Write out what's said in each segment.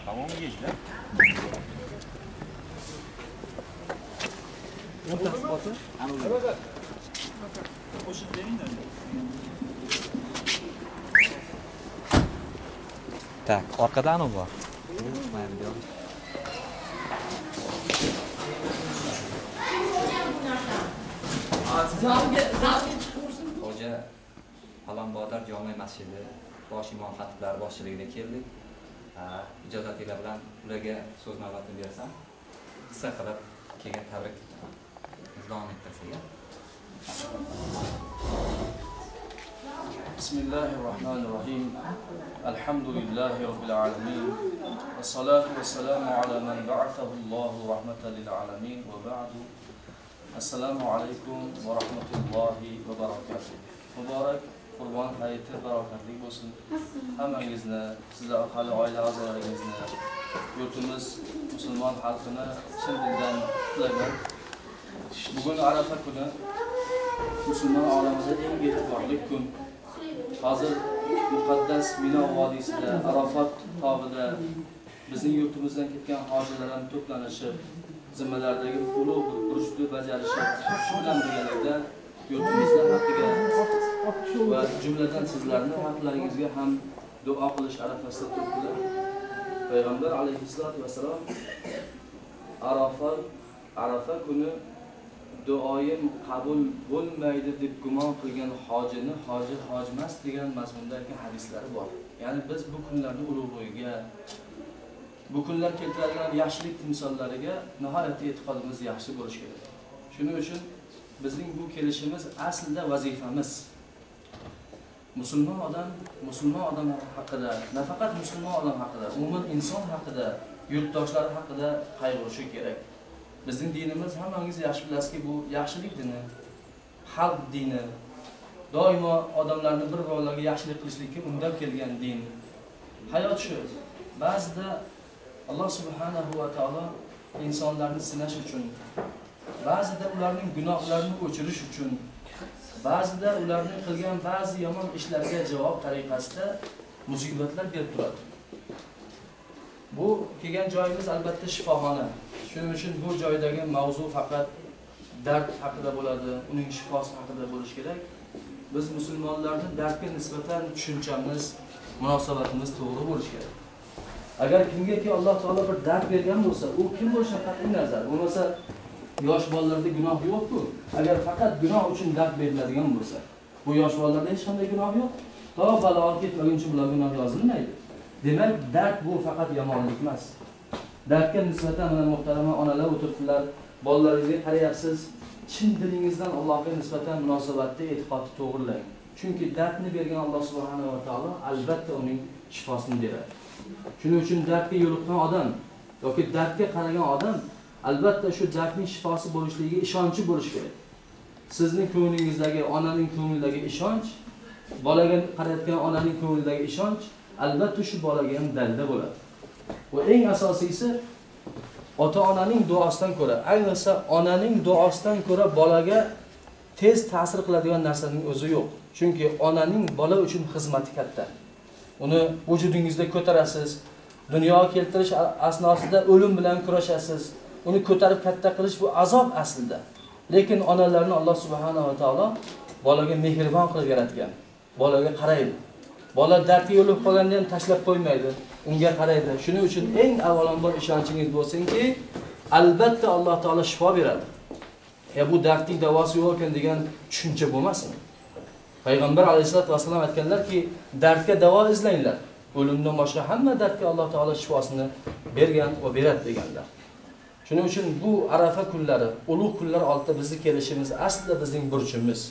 Tamam mı gençler? O'nta spoti. Evet. Qo'shib bering-da. Tak, orqada anavi bor. Hoca Alambodar jome masjidi bosh imom xatiblar boshchiligida keldik. Ijozatinglar bilan ularga so'z navbatini bersam, qisqa qilib keyin tabrik davom ettirsak. Bismillahirrahmanirrahim. Alhamdulillahi robbil alamin. Wassalatu wassalamu ala man ba'athahu Allahu rahmatan lil alamin wa ba'du. Assalomu alaykum va rahmatullohi va barakatuh. Muborak Qurbon hayiti barokatli bo'lsin. Hammangizni, sizlar orqali oila a'zolaringizni, yurtimiz musulmon xalqini chin dildan qutlayman. Bugun Arafa kuni musulmon olamida eng e'tiborli kun. Hozir muqaddas Mino vodiysida, Arafat tog'ida bizning yurtimizdan ketgan hojilar ham to'planishib, zimmalardagi ulug' bir burchni bajarishib, shu bilan birgalikda yurtimizning haqqiga va jumladan sizlarning haqlaringizga ham duo qilish arafasida turibdilar. Payg'ambar alayhissalatu vassalom Arafa kuni duoyim qabul bo'lmaydi deb gumon qilgan hojini hoji hojmas degan mazmundagi hadislari bor. Ya'ni biz bu kunlarning ulug'ligiga, bu kunlar keltiradigan yaxshilik timsollariga nihoyatda e'tiqodimiz yaxshi bo'lishi kerak. Shuning uchun bizning bu kelishimiz aslida vazifamiz. Musulmon odam haqida, nafaqat musulmon odam haqida, umuman inson haqida, yurtdoshlar haqida qayg'urishi kerak. Bizning dinimiz hammangiz yaxshi bilasizki, bu yaxshilik dini, xalq dini. Doimo odamlarni bir-birlariga yaxshilik qilishlikka undab kelgan din. Hayot shu. Ba'zida Alloh subhanahu va taolo insonlarni sinash uchun, ba'zida ularning gunohlarini o'chirish uchun, ba'zida ularning qilgan ba'zi yomon ishlarga javob tariqasida musibatlar berib turadi. Bu kelgan joyimiz albatta shifoxona. Shuning uchun bu joydagi mavzu faqat dard haqida bo'ladi, uning shifosi haqida bo'lishi kerak. Biz musulmonlarning dardga nisbatan tushunchamiz, munosabatimiz to'g'ri bo'lishi kerak. Agar kimgaki Alloh taolo bir dard bergan bo'lsa, u kim bo'lishidan qat'iy nazar, bo'lmasa yosh bolalarda gunoh yo'q-ku. Agar faqat gunoh uchun dard beriladigan bo'lsa, bu yosh bolalarda hech qanday gunoh yo'q. To balog'at yetmaguncha bular gunoh yozilmaydi. Demak, dard bu faqat yomonlik emas. Dardga nisbatan mana muhtarama onalar o'tiribdilar, bolalaringizga qarayapsiz, chin dilingizdan Allohga nisbatan munosabatda e'tiqodni to'g'rilang. Chunki dardni bergan Alloh subhanahu va taolo albatta uning shifosini beradi. Shuning uchun dardga yo'liqqan odam yoki dardga qaragan odam albatta shu dardning shifosi bo'lishligiga ishonchi bo'lishi kerak. Sizning ko'nglingizdagi, onaning ko'nglidagi ishonch, bolaga qarayotgan onaning ko'nglidagi ishonch albatta shu bolaga ham dalda bo'ladi. Va eng asosiysi ota-onaning duosidan ko'ra, ayniqsa onaning duosidan ko'ra bolaga tez ta'sir qiladigan narsaning o'zi yo'q. Chunki onaning bola uchun xizmati katta. Uni vujudingizda ko'tarasiz, dunyoga keltirish asnosida o'lim bilan kurashasiz. Uni ko'tarib katta qilish bu azob aslida. Lekin onalarni Alloh subhanahu va taolo bolaga mehribon qilib yaratgan. Bolaga qaraydi. Bola dardga yo'lib qolganda ham tashlab qo'ymaydi, unga qaraydi. Shuning uchun eng avvalambor ishonchingiz bo'lsinki, albatta Alloh taolo shifo beradi. Bu dardning davosi yo'q ekan degan tushuncha bo'lmasin. Payg'ambar alayhisolatu vasallam aytganlarki, dardga davo izlanglar. O'limdan boshqa hamma dardga Alloh taolo shifosini bergan va beradi deganlar. Shuning uchun bu Arafa kunlari, ulug' kunlar oldida bizni kelishimiz aslida bizning burchimiz.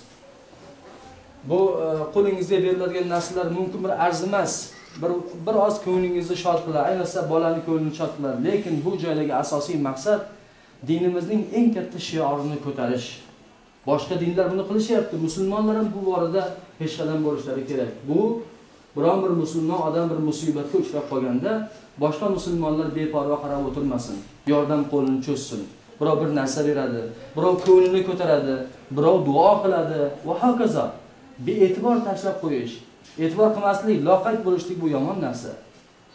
Bu qo'lingizga beriladigan narsalar mumkin bir arzimas, bir oz ko'nglingizni shod qilar, ayniqsa bolaning ko'nglini shod qilar. Lekin bu joydagi asosiy maqsad dinimizning eng katta shiorini ko'tarish. Boshqa dinlar buni qilishyapti. Musulmonlar ham bu borada hech qadam bo'lishlari kerak. Bu biron bir musulmon odam bir musibatga uchrab qolganda boshqa musulmonlar beparvo qarab o'tirmasin. Yordam qo'lini cho'zsin. Birov bir narsa beradi, birov ko'nglini ko'taradi, birov duo qiladi va hokazo. Bee'tibor tashlab qo'yish, e'tibor qilmaslik, loqayd bo'lishlik bu yomon narsa.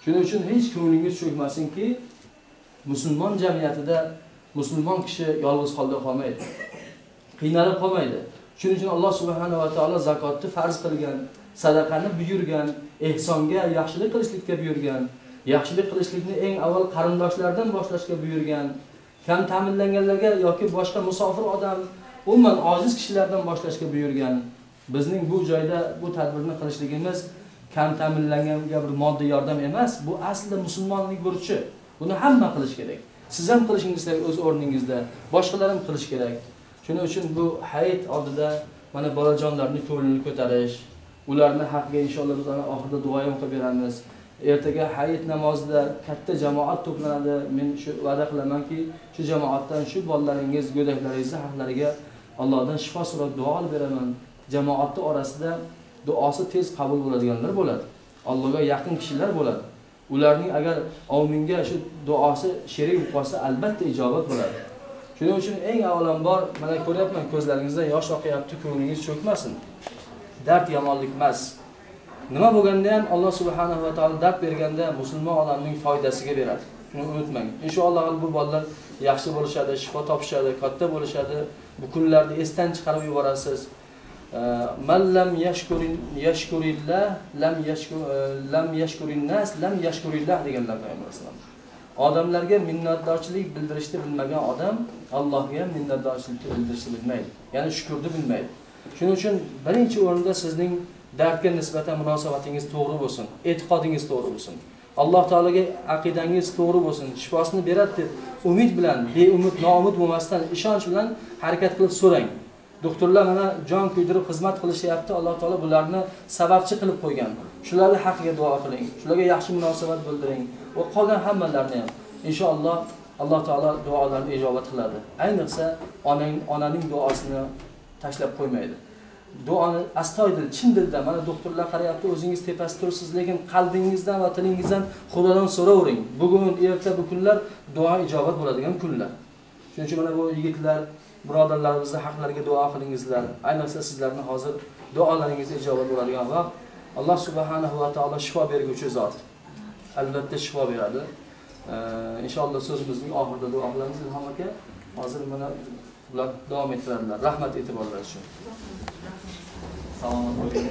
Shuning uchun hech ko'nglingiz cho'kmasinki, musulmon jamiyatida musulmon kishi yolg'iz holda qolmaydi. Qiynalib qolmaydi. Shuning uchun Alloh subhanahu va taolo zakotni farz qilgan, sadaqani buyurgan, ehsonga, yaxshilik qilishlikka buyurgan, yaxshilik qilishlikni eng avval qarindoshlardan boshlashga buyurgan, kam ta'minlanganlarga yoki boshqa musofir odam, umuman ojiz kishilardan boshlashga buyurgan. Bizning bu joyda bu tadbirni qilishligimiz kam ta'minlanganga bir moddiy yordam emas, bu aslida musulmonlik burchi. Buni hamma qilish kerak. Siz ham qilishingiz kerak o'z o'rningizda, boshqalar ham qilish kerak. Shuning uchun bu hayit oldida mana bolajonlarning ko'nglini ko'tarish, ularni haqqiga inshaalloh biz ana oxirida duo ham qilib beramiz. Ertaga hayit namozida katta jamoat to'planadi. Men shu va'da qilamanki, shu jamoatdan shu bolalaringiz, go'daklaringiz haqlariga Allohdan shifo so'rab duo olib beraman. Jamoatning orasida duosi tez qabul bo'ladiganlar bo'ladi. Allohga yaqin kishilar bo'ladi. Ularning agar ominga shu duosi sherik bo'lib qolsa, albatta ijobat bo'ladi. Shuning uchun eng avvalambor mana ko'ryapman ko'zlaringizdan yosh oqyapti, ko'nglingiz cho'kmasin. Dard yomonlik emas. Nima bo'lganda ham Alloh subhanahu va taolo dard berganda musulmon odamning foydasiga beradi. Shuni unutmang. Inshaalloh bu bolalar yaxshi bo'lishadi, shifo topishadi, katta bo'lishadi. Bu kunlarni esdan chiqarib yuborasiz. Man lam yashkurillah lam yashkurin nas lam yashkurillah deganlar Payg'ambar. Odamlarga minnatdorchilik bildirishni bilmagan odam Allohga ham minnatdorchilik bildirishni bilmaydi. Ya'ni shukrni bilmaydi. Shuning uchun birinchi o'rinda sizning dardga nisbatan munosabatingiz to'g'ri bo'lsin, e'tiqodingiz to'g'ri bo'lsin. Alloh taolaga aqidangiz to'g'ri bo'lsin, shifosini beradi deb umid bilan, beumid, noumid bo'lmasdan ishonch bilan harakat qilib so'rang. Doktorlar mana jon kuydirib xizmat qilishyapti, Alloh taolo bularni sababchi qilib qo'ygan. Shularning haqqiga duo qiling, shularga yaxshi munosabat bildiring va qolgan hammalarni ham inshaalloh Alloh taolo duolarni ijobat qiladi. Ayniqsa onaning duosini tashlab qo'ymaydi. Duoni astoydil, chin dildan, mana doktorlar qarayapti, o'zingiz tepasida turibsiz, lekin qalbingizdan va tilingizdan Xudodan so'ravering. Bugun, erta bu kunlar duo ijobat bo'ladigan kunlar. Shuning uchun mana bu yigitlar, birodarlarimizni haqlariga duo qilingizlar. Ayniqsa sizlarni hozir duolaringiz ijobat bo'ladigan vaqt. Alloh subhanahu va taolo shifo berguvchi zot. Albatta shifo beradi. Inshaalloh so'zimizning oxirida duo qilamiz Ilhom aka. Hozir mana ular davom ettiradilar. Rahmat e'tiborlar uchun. Salomat bo'ling.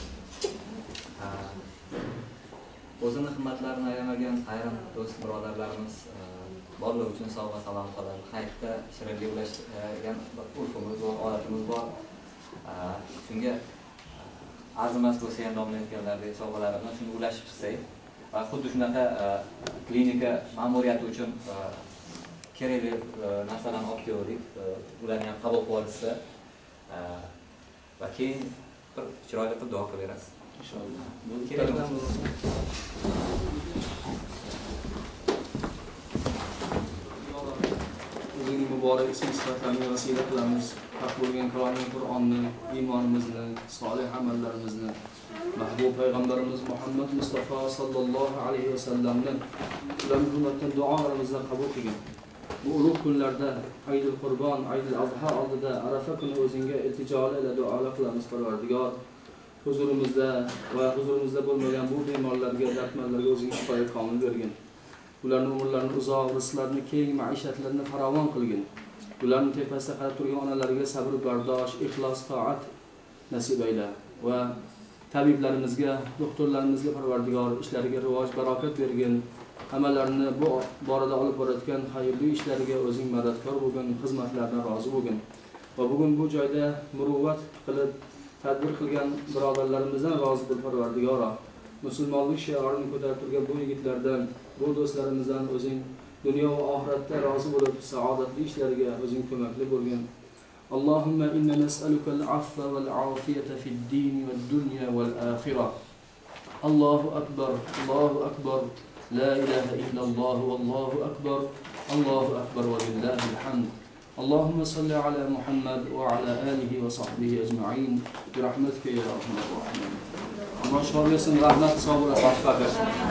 O'zini himmatlarini ayamagan ayrim do'st birodarlarimiz bolalar uchun sovg'a salom qiladi. Hayitda shirinlik ulashgan urfimiz bor, odatimiz bor. Shunga arzimas bo'lsa ham nomlanganlardek sovg'alarni shuni ulashib chiqsak va xuddi shunaqa klinika ma'muriyati uchun kerakli narsalarni olib keldik. Ularni ham qabul qilib olsa va keyin bir chiroyli qilib duo qilib berasiz. Inshaalloh. Bu kerakdan o'zining muborak ismi sifatlarini vasila qilamiz. Haq bo'lgan kalomning Qur'onni, iymonimizni, solih amallarimizni, mahbub payg'ambarimiz Muhammad Mustafa sallallohu alayhi va sallamni ularning hurmatidan duolarimizdan qabul qilgin. Bu ulug' kunlarda Aydul Qurbon, Aydul Adha oldida Arafa kuni o'zingga iltijoli ila duolar qilamiz Parvardigor. Huzurimizda va huzurimizda bo'lmagan bu bemorlarga, dardmanlarga o'zing shifoyat komil bergin. Ularning umrlarini uzoq, rizqlarini keng, maishatlarini farovon qilgin. Ularning tepasida qarab turgan onalarga sabr, bardosh, ixlos, toat nasib ayla va tabiblarimizga, doktorlarimizga Parvardigor ishlariga rivoj, barokat bergin. Amallarini bu borada olib borayotgan xayrli ishlariga o'zing madadkor bo'lgin, xizmatlaridan rozi bo'lgin. Va bugun bu joyda muruvvat qilib tadbir qilgan birodarlarimizdan rozi bo'l Parvardigor. Musulmonlik shiorini ko'tarib turgan bu yigitlardan, bu do'stlarimizdan o'zing dunyo va oxiratda rozi bo'lib, saodatli ishlariga o'zing ko'makli bo'lgin. Allohumma inna nas'aluka al-'afwa wal-'afiyata fid-din wad-dunya wal-akhirah. Allohu akbar, Allohu akbar. La ilaha illalloh wallahu akbar. Allohu akbar wa lillahil hamd. اللهم صل على محمد وعلى آله وصحبه أجمعين برحمتك يا أرحم الراحمين. الله شكرا رحمة صابر صحبه.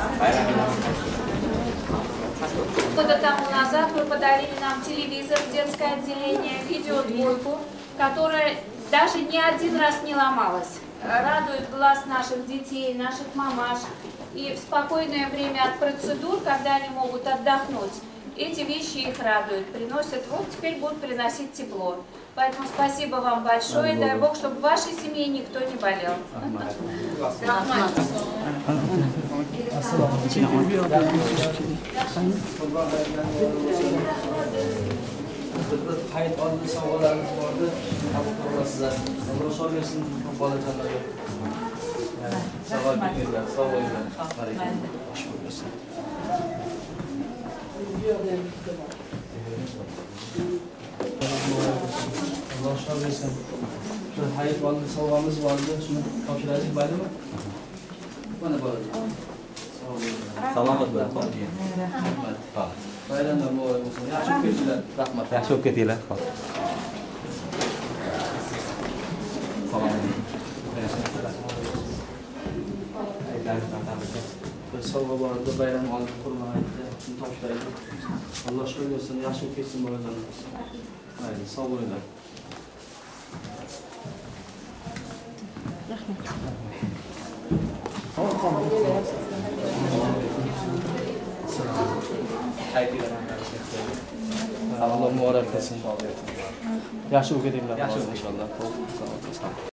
Года тому назад вы подарили нам телевизор, детское отделение, видеодвойку, которая даже ни один раз не ломалась. Радует глаз наших детей, наших мамаш. И в спокойное время от процедур, когда они могут отдохнуть, эти вещи их радуют, приносят, вот теперь будут приносить тепло. Поэтому спасибо вам большое, дай Бог, чтобы в вашей семье никто не болел. Hayit oldi sovg'alarimiz bordi. Sizlar Alloh shol bersin bolajonlarga. Savol beringlar, sog' bo'linglar. Xush bo'lsin. Alloh shol bersin. Shu hayit oldi sovg'amiz bordi. Shuni topshiraylik bo'ladimi? Mana bolajon. Salomat bo'ling. Rahmat. Bayramlar muborak bo'lsin. Yaxshi o'qiysilar. Rahmat. Yaxshi o'qib ketinglar. Bir sovg'a bor edi, bayram oldi, qurban aytdi. Shuni topshiraylik. Alloh shukr bo'lsin, yaxshi o'qib ketsin bolajonimiz. Mayli, sog' bo'linglar. Alloh muborak qilsin. Yaxshi o'qitinglar inshaalloh.